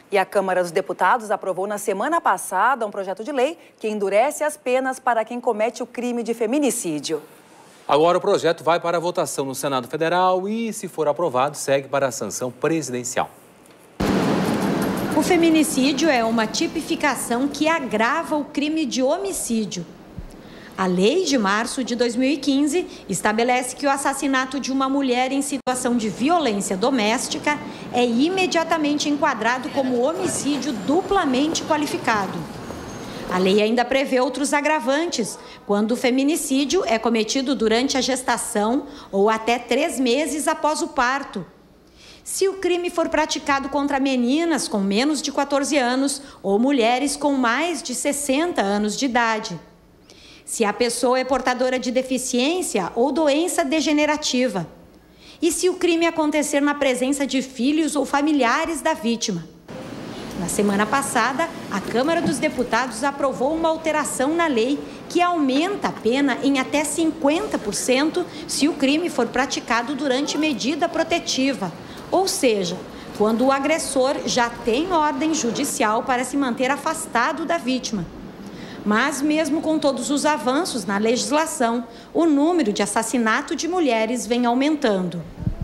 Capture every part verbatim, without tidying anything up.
E a Câmara dos Deputados aprovou na semana passada um projeto de lei que endurece as penas para quem comete o crime de feminicídio. Agora o projeto vai para a votação no Senado Federal e, se for aprovado, segue para a sanção presidencial. O feminicídio é uma tipificação que agrava o crime de homicídio. A lei de março de dois mil e quinze estabelece que o assassinato de uma mulher em situação de violência doméstica é imediatamente enquadrado como homicídio duplamente qualificado. A lei ainda prevê outros agravantes, quando o feminicídio é cometido durante a gestação ou até três meses após o parto. Se o crime for praticado contra meninas com menos de quatorze anos ou mulheres com mais de sessenta anos de idade. Se a pessoa é portadora de deficiência ou doença degenerativa. E se o crime acontecer na presença de filhos ou familiares da vítima. Na semana passada, a Câmara dos Deputados aprovou uma alteração na lei que aumenta a pena em até cinquenta por cento se o crime for praticado durante medida protetiva, ou seja, quando o agressor já tem ordem judicial para se manter afastado da vítima. Mas, mesmo com todos os avanços na legislação, o número de assassinato de mulheres vem aumentando.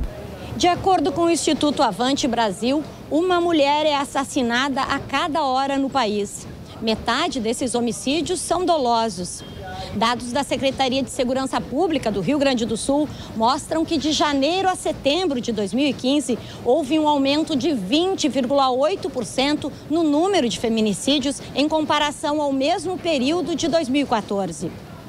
De acordo com o Instituto Avante Brasil, uma mulher é assassinada a cada hora no país. Metade desses homicídios são dolosos. Dados da Secretaria de Segurança Pública do Rio Grande do Sul mostram que de janeiro a setembro de dois mil e quinze houve um aumento de vinte vírgula oito por cento no número de feminicídios em comparação ao mesmo período de dois mil e quatorze.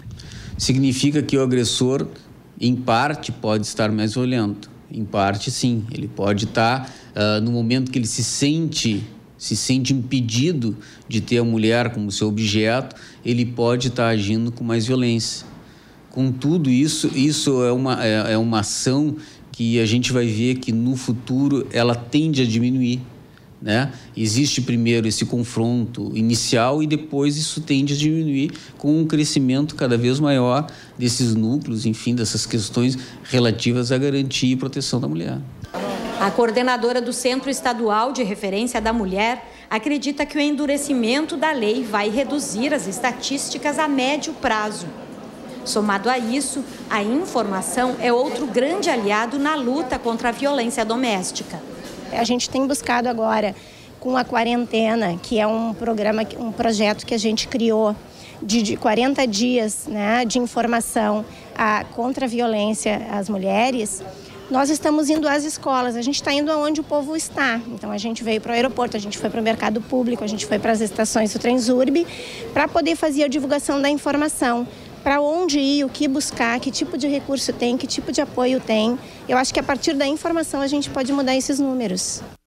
Significa que o agressor, em parte, pode estar mais violento. Em parte, sim. Ele pode estar, uh, no momento que ele se sente... se sente impedido de ter a mulher como seu objeto, ele pode estar agindo com mais violência. Contudo, isso, isso é, uma, é, é uma ação que a gente vai ver que no futuro ela tende a diminuir, né? Existe primeiro esse confronto inicial e depois isso tende a diminuir com um crescimento cada vez maior desses núcleos, enfim, dessas questões relativas à garantia e proteção da mulher. A coordenadora do Centro Estadual de Referência da Mulher acredita que o endurecimento da lei vai reduzir as estatísticas a médio prazo. Somado a isso, a informação é outro grande aliado na luta contra a violência doméstica. A gente tem buscado agora, com a Quarentena, que é um programa, um projeto que a gente criou de, de quarenta dias, né, de informação a, contra a violência às mulheres. Nós estamos indo às escolas, a gente está indo aonde o povo está. Então, a gente veio para o aeroporto, a gente foi para o mercado público, a gente foi para as estações do Transurb, para poder fazer a divulgação da informação. Para onde ir, o que buscar, que tipo de recurso tem, que tipo de apoio tem. Eu acho que a partir da informação a gente pode mudar esses números.